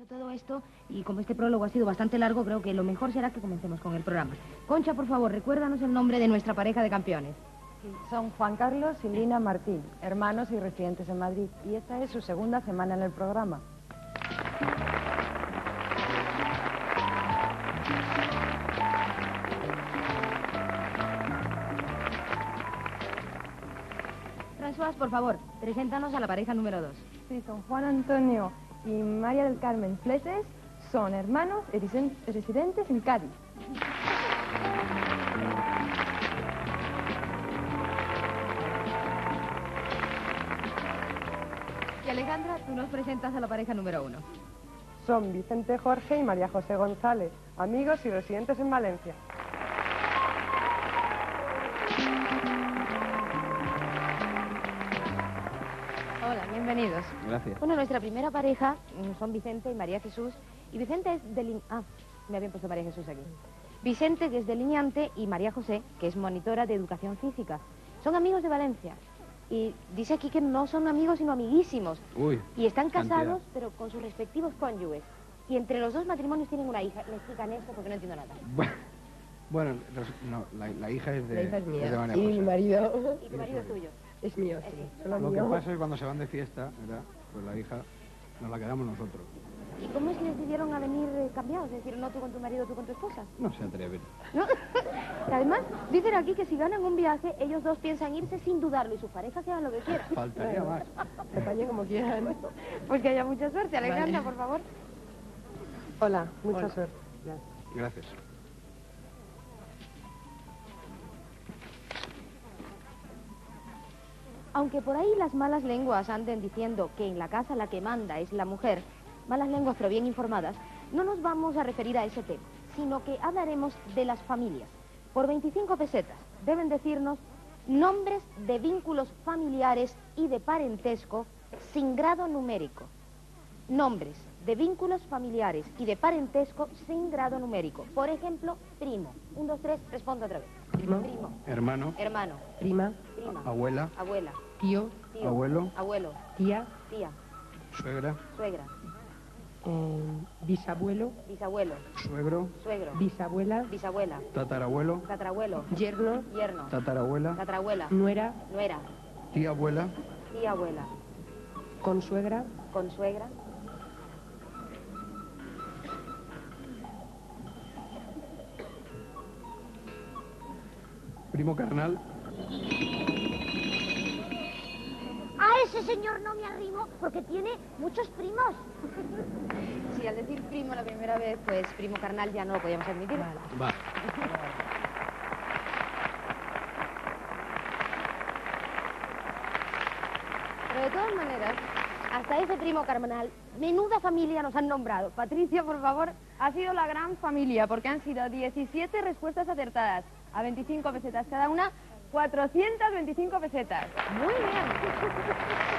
Dicho todo esto, y como este prólogo ha sido bastante largo, creo que lo mejor será que comencemos con el programa. Concha, por favor, recuérdanos el nombre de nuestra pareja de campeones. Sí, son Juan Carlos y Lina Martín, hermanos y residentes en Madrid. Y esta es su segunda semana en el programa. François, por favor, preséntanos a la pareja número 2. Sí, son Juan Antonio y María del Carmen Fleses, son hermanos y residentes en Cádiz. Y Alejandra, tú nos presentas a la pareja número 1. Son Vicente Jorge y María José González, amigos y residentes en Valencia. Hola, bienvenidos. Gracias. Bueno, nuestra primera pareja son Vicente y María Jesús. Y Vicente es de... me habían puesto María Jesús aquí. Vicente, que es delineante, y María José, que es monitora de educación física. Son amigos de Valencia. Y dice aquí que no son amigos, sino amiguísimos. Uy. Y están casados, cantidad. pero con sus respectivos cónyuges. Y entre los dos matrimonios tienen una hija. Me explican esto porque no entiendo nada. Bueno, no, la hija es de... La hija es mía. de María Y José. mi marido Y tu marido es tuyo. es mío, sí. Solo Lo que mío. pasa es que cuando se van de fiesta, ¿verdad? Pues la hija nos la quedamos nosotros. ¿Y cómo es que decidieron a venir cambiados? Es decir, no tú con tu marido, tú con tu esposa. No se atreven. ¿No? Y además, dicen aquí que si ganan un viaje, ellos dos piensan irse sin dudarlo y sus parejas que hagan lo que quieran. Faltaría más. Se apañen como quieran. Pues que haya mucha suerte. Alejandra, Vale. por favor. Hola, mucha Hola. suerte. Gracias. Gracias. Aunque por ahí las malas lenguas anden diciendo que en la casa la que manda es la mujer, malas lenguas pero bien informadas, no nos vamos a referir a ese tema, sino que hablaremos de las familias. Por 25 pesetas deben decirnos nombres de vínculos familiares y de parentesco sin grado numérico. Nombres de vínculos familiares y de parentesco sin grado numérico. Por ejemplo, primo. 1, 2, 3, responde otra vez. Primo. Primo. Hermano, Hermano. Prima, Prima. abuela, Abuela. tío, Tío. Abuelo. Abuelo. tía, Tía. suegra, Suegra. bisabuelo, Bisabuelo. suegro, Suegro. bisabuela, Bisabuela. tatarabuelo, Tatarabuelo. yerno, Yerno. tatarabuela, Tatarabuela. nuera, Nuera. tía abuela, Tía abuela. consuegra, Consuegra. primo carnal, A ese señor no me arrimo porque tiene muchos primos. Sí, al decir primo la primera vez, pues primo carnal ya no lo podíamos admitir. va. Pero de todas maneras, hasta ese primo carnal, menuda familia nos han nombrado. Patricia, por favor. Ha sido la gran familia porque han sido 17 respuestas acertadas a 25 pesetas cada una, 425 pesetas. Muy bien.